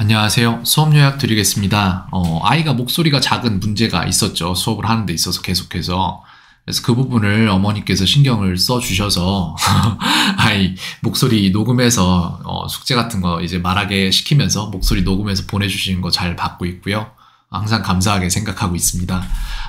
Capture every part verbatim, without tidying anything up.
안녕하세요. 수업 요약 드리겠습니다. 어, 아이가 목소리가 작은 문제가 있었죠. 수업을 하는 데 있어서 계속해서. 그래서 그 부분을 어머니께서 신경을 써 주셔서 아이 목소리 녹음해서 어, 숙제 같은 거 이제 말하게 시키면서 목소리 녹음해서 보내주시는 거 잘 받고 있고요. 항상 감사하게 생각하고 있습니다.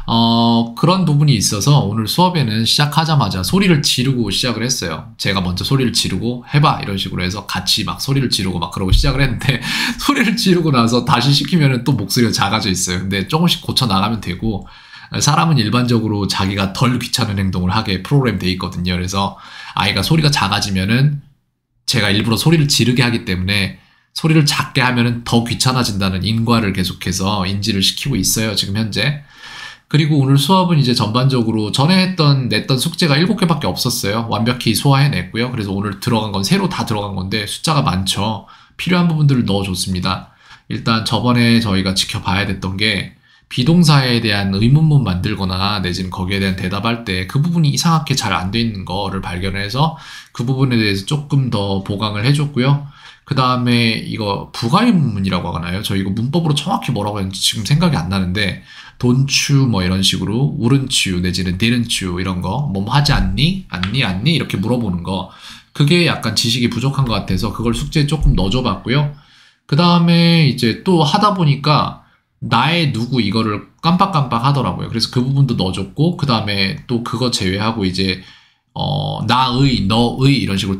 어, 그런 부분이 있어서 오늘 수업에는 시작하자마자 소리를 지르고 시작을 했어요. 제가 먼저 소리를 지르고 해봐 이런 식으로 해서 같이 막 소리를 지르고 막 그러고 시작을 했는데 소리를 지르고 나서 다시 시키면은 또 목소리가 작아져 있어요. 근데 조금씩 고쳐 나가면 되고 사람은 일반적으로 자기가 덜 귀찮은 행동을 하게 프로그램 돼 있거든요. 그래서 아이가 소리가 작아지면은 제가 일부러 소리를 지르게 하기 때문에 소리를 작게 하면은 더 귀찮아진다는 인과를 계속해서 인지를 시키고 있어요. 지금 현재. 그리고 오늘 수업은 이제 전반적으로 전에 했던 냈던 숙제가 일곱 개밖에 없었어요. 완벽히 소화해냈고요. 그래서 오늘 들어간 건 새로 다 들어간 건데 숫자가 많죠. 필요한 부분들을 넣어줬습니다. 일단 저번에 저희가 지켜봐야 됐던 게 비동사에 대한 의문문 만들거나 내지는 거기에 대한 대답할 때 그 부분이 이상하게 잘 안 돼 있는 거를 발견해서 그 부분에 대해서 조금 더 보강을 해줬고요. 그 다음에 이거 부가의문문이라고 하나요? 저 이거 문법으로 정확히 뭐라고 했는지 지금 생각이 안 나는데 don't you 뭐 이런 식으로 wouldn't you 내지는 didn't you 이런 거 뭐 하지 않니? 않니? 않니? 이렇게 물어보는 거 그게 약간 지식이 부족한 것 같아서 그걸 숙제에 조금 넣어줘 봤고요. 그 다음에 이제 또 하다 보니까 나의 누구 이거를 깜빡깜빡 하더라고요. 그래서 그 부분도 넣어줬고 그 다음에 또 그거 제외하고 이제 어, 나의, 너의 이런 식으로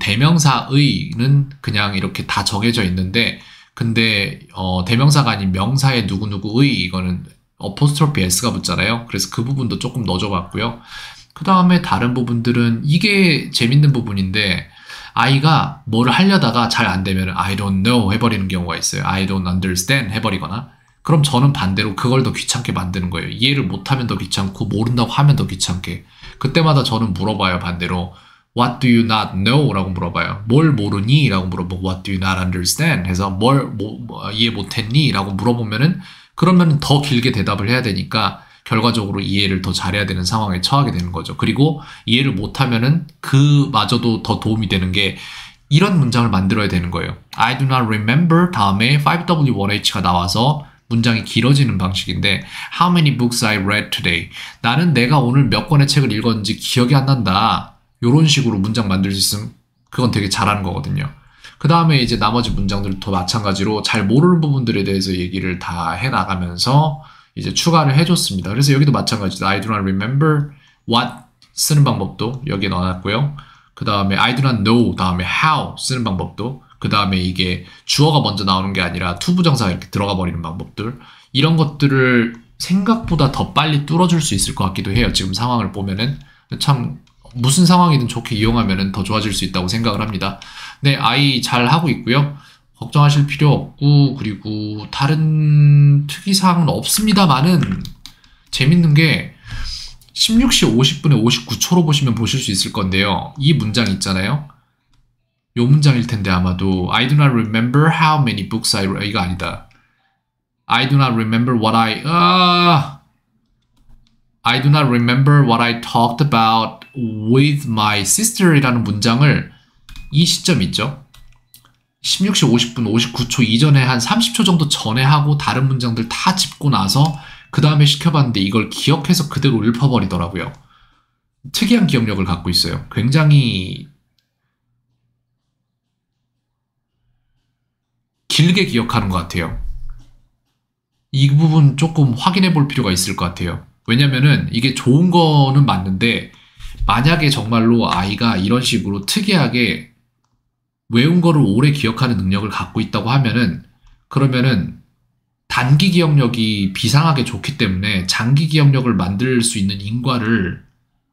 대명사의는 그냥 이렇게 다 정해져 있는데 근데 어, 대명사가 아닌 명사의 누구누구의 이거는 어포스트로피 S가 붙잖아요. 그래서 그 부분도 조금 넣어줘 봤고요. 그 다음에 다른 부분들은 이게 재밌는 부분인데 아이가 뭐를 하려다가 잘 안 되면 I don't know 해버리는 경우가 있어요. I don't understand 해버리거나 그럼 저는 반대로 그걸 더 귀찮게 만드는 거예요. 이해를 못하면 더 귀찮고 모른다고 하면 더 귀찮게. 그때마다 저는 물어봐요. 반대로 What do you not know? 라고 물어봐요. 뭘 모르니? 라고 물어보고 What do you not understand? 해서 뭘 뭐, 뭐, 이해 못했니? 라고 물어보면은 그러면 더 길게 대답을 해야 되니까 결과적으로 이해를 더 잘해야 되는 상황에 처하게 되는 거죠. 그리고 이해를 못하면은 그마저도 더 도움이 되는 게 이런 문장을 만들어야 되는 거예요. I do not remember 다음에 파이브 더블유 원 에이치가 나와서 문장이 길어지는 방식인데 How many books I read today? 나는 내가 오늘 몇 권의 책을 읽었는지 기억이 안 난다. 이런 식으로 문장 만들 수 있으면 그건 되게 잘하는 거거든요. 그 다음에 이제 나머지 문장들도 마찬가지로 잘 모르는 부분들에 대해서 얘기를 다 해나가면서 이제 추가를 해줬습니다. 그래서 여기도 마찬가지로 I do not remember what 쓰는 방법도 여기에 넣어놨고요. 그 다음에 I do not know 다음에 how 쓰는 방법도 그 다음에 이게 주어가 먼저 나오는 게 아니라 투부정사가 이렇게 들어가 버리는 방법들 이런 것들을 생각보다 더 빨리 뚫어줄 수 있을 것 같기도 해요. 지금 상황을 보면은 참 무슨 상황이든 좋게 이용하면은 더 좋아질 수 있다고 생각을 합니다. 네, 아이 잘 하고 있고요. 걱정하실 필요 없고 그리고 다른 특이사항은 없습니다만은 재밌는 게 십육 시 오십 분에 오십구 초로 보시면 보실 수 있을 건데요. 이 문장 있잖아요. 요 문장일 텐데 아마도 I do not remember how many books I read. 이거 아니다. I do not remember what I uh, I do not remember what I talked about with my sister 이라는 문장을 이 시점 있죠. 십육 시 오십 분 오십구 초 이전에 한 삼십 초 정도 전에 하고 다른 문장들 다 짚고 나서 그 다음에 시켜봤는데 이걸 기억해서 그대로 읊어버리더라고요. 특이한 기억력을 갖고 있어요. 굉장히 길게 기억하는 것 같아요. 이 부분 조금 확인해 볼 필요가 있을 것 같아요. 왜냐면은 이게 좋은 거는 맞는데 만약에 정말로 아이가 이런 식으로 특이하게 외운 거를 오래 기억하는 능력을 갖고 있다고 하면은 그러면은 단기 기억력이 비상하게 좋기 때문에 장기 기억력을 만들 수 있는 인과를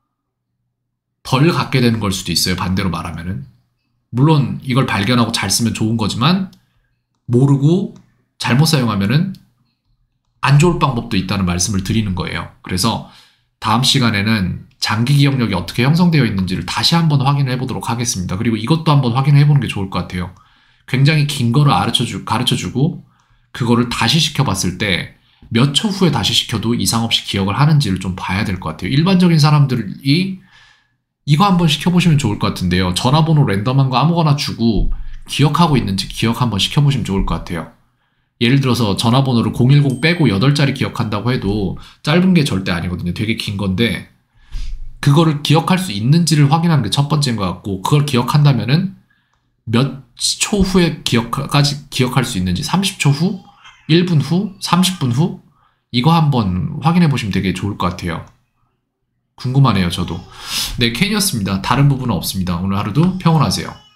덜 갖게 되는 걸 수도 있어요. 반대로 말하면은. 물론 이걸 발견하고 잘 쓰면 좋은 거지만 모르고 잘못 사용하면은 안 좋을 방법도 있다는 말씀을 드리는 거예요. 그래서 다음 시간에는 장기 기억력이 어떻게 형성되어 있는지를 다시 한번 확인해 보도록 하겠습니다. 그리고 이것도 한번 확인해 보는 게 좋을 것 같아요. 굉장히 긴 거를 가르쳐주, 가르쳐주고 그거를 다시 시켜봤을 때 몇 초 후에 다시 시켜도 이상 없이 기억을 하는지를 좀 봐야 될 것 같아요. 일반적인 사람들이 이거 한번 시켜보시면 좋을 것 같은데요. 전화번호 랜덤한 거 아무거나 주고 기억하고 있는지 기억 한번 시켜보시면 좋을 것 같아요. 예를 들어서 전화번호를 공일공 빼고 여덟 자리 기억한다고 해도 짧은 게 절대 아니거든요. 되게 긴 건데 그거를 기억할 수 있는지를 확인하는 게 첫 번째인 것 같고, 그걸 기억한다면은 몇 초 후에 기억까지 기억할 수 있는지, 삼십 초 후, 일 분 후, 삼십 분 후, 이거 한번 확인해 보시면 되게 좋을 것 같아요. 궁금하네요, 저도. 네, 캔이었습니다. 다른 부분은 없습니다. 오늘 하루도 평온하세요.